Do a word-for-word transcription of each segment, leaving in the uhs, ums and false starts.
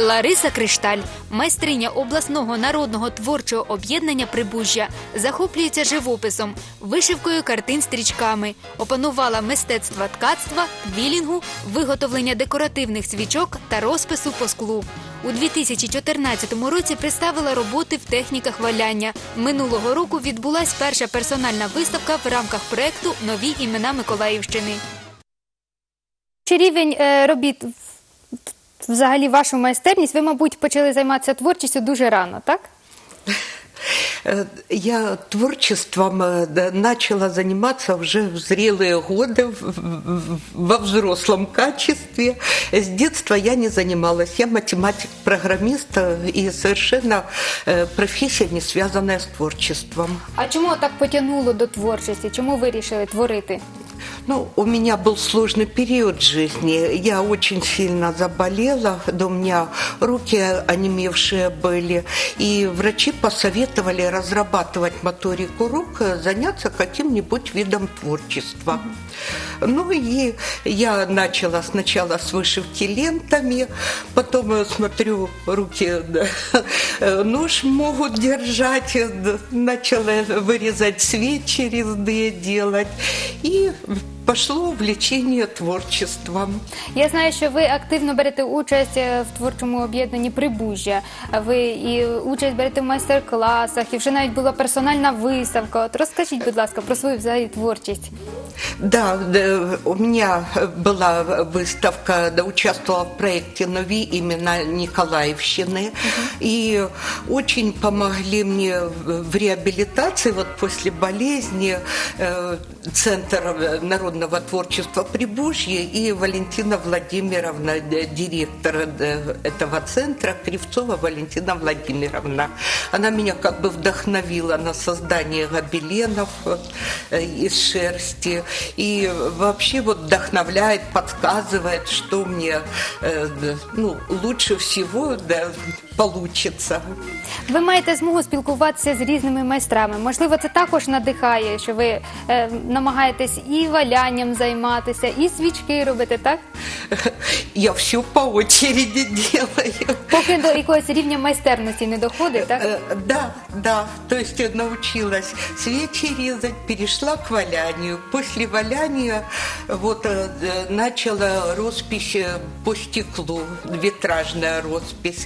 Лариса Кришталь, майстриня обласного народного творчого об'єднання «Прибужжя», захоплюється живописом, вишивкою картин стрічками, опанувала мистецтва ткацтва, квілінгу, виготовлення декоративних свічок та розпису по склу. У дві тисячі чотирнадцятому році представила роботи в техніках валяння. Минулого року відбулась перша персональна виставка в рамках проєкту «Нові імена Миколаївщини». Чи рівень е, робіт, взагалі вашу майстерність, ви, мабуть, почали займатися творчістю дуже рано, так? Я творчеством начала заниматься уже в зрелые годы, во взрослом качестве. С детства я не занималась. Я математик-программист и совершенно профессия, не связанная с творчеством. А чому так потягнуло до творчості? Чому вирішили творити? Ну, у меня был сложный период жизни. Я очень сильно заболела, да у меня руки онемевшие были. И врачи посоветовали разрабатывать моторику рук, заняться каким-нибудь видом творчества. Ну и я начала сначала с вышивки лентами, потом смотрю, руки нож могут держать, начала вырезать свечи резные делать. И пошло увлечение творчеством. Я знаю, що ви активно берете участь в творчому об'єднанні «Прибужжя». Ви і участь берете в майстер-класах, і вже навіть була персональна виставка. От розкажіть, будь ласка, про свою взагалі творчість. Да, у меня была выставка, да, участвовала в проекте «Нові імена Николаевщины». Uh-huh. И очень помогли мне в реабилитации, вот после болезни, Центр народного творчества «Прибужье» и Валентина Владимировна, директор этого центра, Кривцова Валентина Владимировна. Она меня как бы вдохновила на создание гобеленов из шерсти. И вообще вот вдохновляет, подсказывает, что мне ну, лучше всего, да, получится. Ви маєте змогу спілкуватися з різними майстрами. Можливо, це також надихає, що ви е, намагаєтесь і валянням займатися, і свічки робити, так? Я все по очереди делаю. Поки до якогось рівня майстерності не доходить, так? Да, да. То есть научилась свечи резать, перешла к валянию. После валяния вот начала роспись по стеклу, витражная роспись.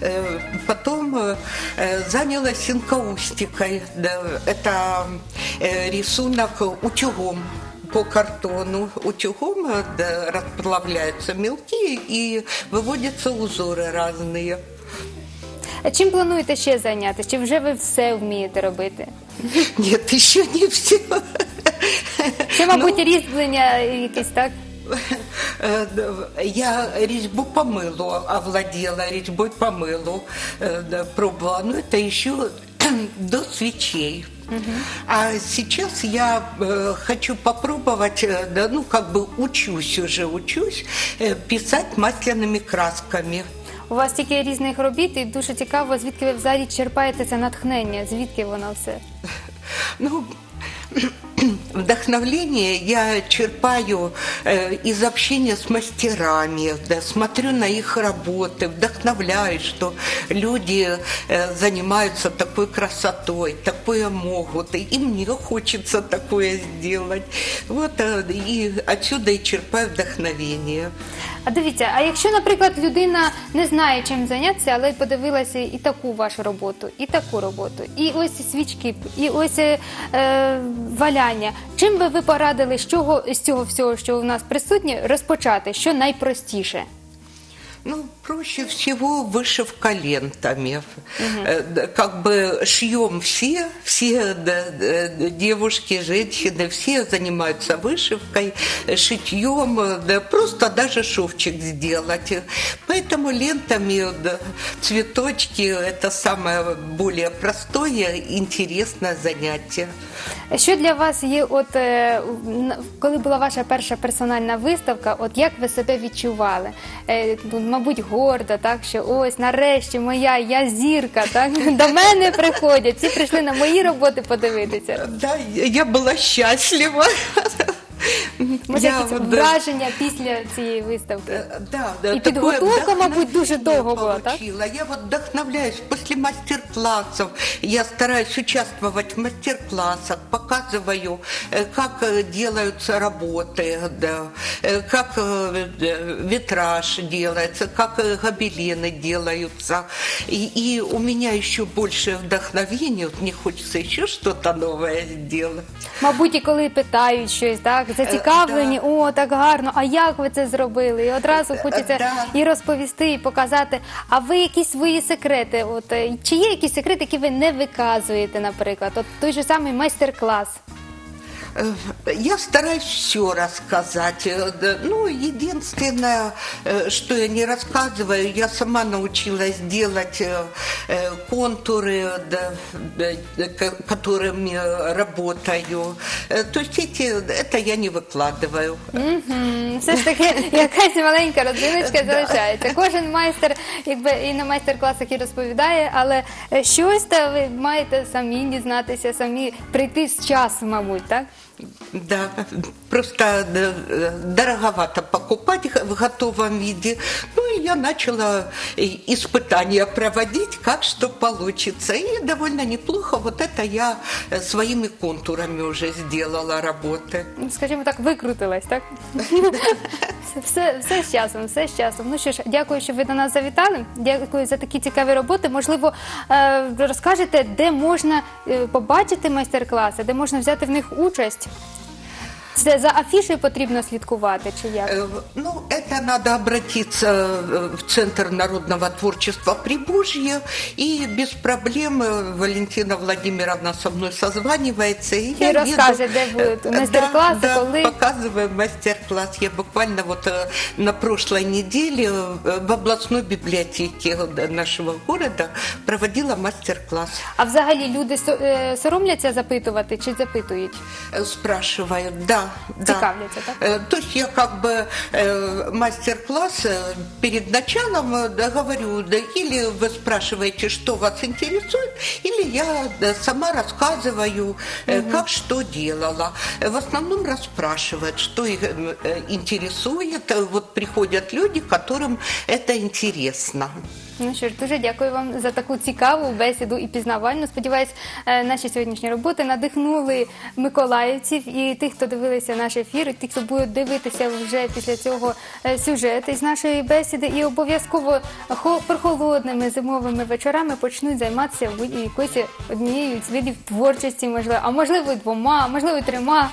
Потом занялась инкаустикой. Это рисунок утюгом по картону. Утюгом да, расплавляются мелки и выводятся узоры разные. Чим плануєте ще зайнятися? Чи вже ви все вмієте робити? Ні, ще не все. Це, мабуть, ну, різьблення якесь, так? Я резьбу по мылу овладела, резьбой по мылу пробовала. Но это еще до свечей. Uh-huh. А сейчас я э, хочу попробовать, да, ну как бы учусь уже, учусь э, писать масляными красками. У вас стільки різних робіт, і дуже цікаво, звідки ви взагалі черпаєте це натхнення, звідки воно все? Ну, вдохновление я черпаю э, из общения с мастерами, да, смотрю на их работы, вдохновляюсь, что люди э, занимаются такой красотой, такое могут, и мне хочется такое сделать. Вот, э, и отсюда и черпаю вдохновение. А дивіться, а якщо, наприклад, людина не знає, чим зайнятися, але подивилася і таку вашу роботу, і таку роботу, і ось свічки, і ось е, валяння, чим би ви порадили, з чого з цього всього, що у нас присутнє, розпочати, що найпростіше? Ну, проще всего вышивка лентами. Угу. Как бы шьем все, все да, девушки, женщины, все занимаются вышивкой, шитьем, да, просто даже шовчик сделать. Поэтому лентами да, цветочки – это самое более простое, интересное занятие. Що для вас є, от, коли була ваша перша персональна виставка, от як ви себе відчували? Мабуть, горда, так, що ось, нарешті, моя, я зірка, так, до мене приходять, всі прийшли на мої роботи подивитися. Да, я була щаслива. Може, Я якісь от, враження після цієї виставки? Э, Да, да, И такое подготовка, мабуть, дуже вдохновение довго була, так? получила. Я вот вдохновляюсь после мастер-классов. Я стараюсь участвовать в мастер-классах, показываю, э, как э, делаются работы, да, э, как э, э, витраж делается, как э, гобелены делаются. И, и у меня еще больше вдохновения, вот мне хочется еще что-то новое сделать. Мабуть, і коли питають щось, так, зацікавлені, да. о, так гарно, а як ви це зробили? І одразу хочеться да. і розповісти, і показати. А ви якісь свої секрети, от, е, чи є якісь секрети, які ви не виказуєте, наприклад? От той же самий майстер-клас. Э, Я стараюсь все рассказать. Э, да, Ну, единственное, э, что я не рассказываю, я сама научилась делать э, э, контуры, да, да, к- которыми работаю. Э, То есть эти, это я не выкладываю. Мгм. Все ж таки якась маленька родзиночка залишається. Кожен майстер, якби і на майстер-класах і розповідає, але е, щось та ви маєте самі дізнатися, самі прийти з часу, мабуть, так? Да, просто да, э, дороговато покупать их в готовом виде. Ну и я начала э, испытания проводить, как что получится. И довольно неплохо. Вот это я э, своими контурами уже сделала работы. Ну, скажімо так, викрутилась, так? Все, все з часом, все з часом. Ну що ж, дякую, що ви до нас завітали. Дякую за такі цікаві роботи. Можливо, е, розкажете, де можна е, побачити майстер-класи, де можна взяти в них участь? Це за афішею потрібно слідкувати, чи як? Э, Ну, это надо обратиться э, в Центр народного творчества Прибужье, и без проблем э, Валентина Владимировна со мной созванивается. И, И я расскажет, еду. где будут Э, мастер-классы, Да, да, колы. показываем мастер-класс. Я буквально вот э, на прошлой неделе э, в областной библиотеке э, нашего города проводила мастер-класс. А взагалі люди со- е, соромляться запитувати чи запитують? Э, Спрашивают, да, да. Цікавляться, так? Э, То есть я как бы э, мастер-класс э, перед началом э, да, говорю, да, или вы спрашиваете, что вас интересует, или я да, сама рассказываю, э, как что делала. Э, В основном расспрашивают, что их э, э, интересует. Э, Вот приходят люди, которым это интересно. Ну що ж, дуже дякую вам за таку цікаву бесіду і пізнавальну. Сподіваюсь, е, наші сьогоднішні роботи надихнули миколаївців і тих, хто дивилися наш ефір, і тих, хто буде дивитися вже після цього е, сюжет із нашої бесіди. І обов'язково хо- прохолодними зимовими вечорами почнуть займатися ви- якоюсь однією з видів творчості, можливо, а можливо і двома, а можливо і трьома.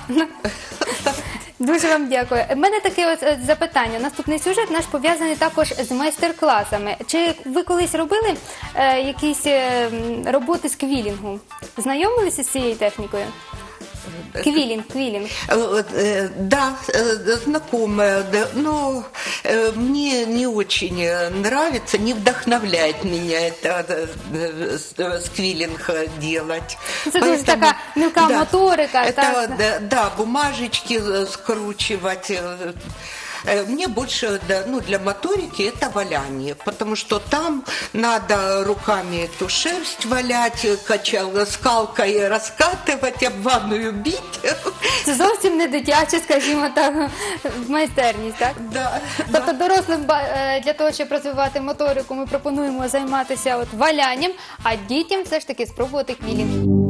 Дуже вам дякую. У мене таке ось е, запитання. Наступний сюжет наш пов'язаний також з майстер-класами. Чи ви колись робили е, якісь е, м, роботи з квілінгу? Знайомилися з цією технікою? Квілінг, квілінг. Э, вот, э, Да, э, знакомая, да, но э, мне не очень э, нравится, не вдохновляет меня это э, э, с- э, сквиллинг э, делать. Это тоже такая мелкая моторика, Это, так? да, да, бумажечки э, скручивать. э, э, Мне больше, да, ну, для моторики это валяние, потому что там надо руками эту шерсть валять, э, качал, скалкой раскатывать, об ванную бить. Це зовсім не дитяче, скажімо так, майстерність, так? Да, Тобто дорослим ба- е, для того, щоб розвивати моторику, ми пропонуємо займатися от валянням, а дітям все ж таки спробувати квілінг.